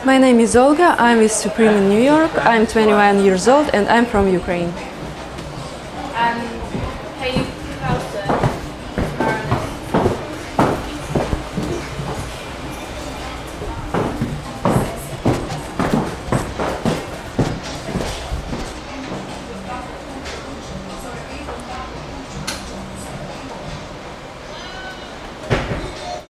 My name is Olga, I'm with Supreme in New York, I'm 21 years old and I'm from Ukraine.